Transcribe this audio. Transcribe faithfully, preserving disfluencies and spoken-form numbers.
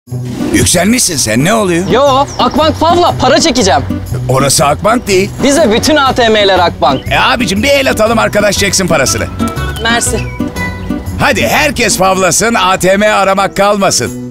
Yükselmişsin sen, ne oluyor? Yo, Akbank Favla para çekeceğim. Orası Akbank değil. Bize bütün A T M'ler Akbank. E abicim bir el atalım, arkadaş çeksin parasını. Mersi. Hadi herkes favlasın, A T M aramak kalmasın.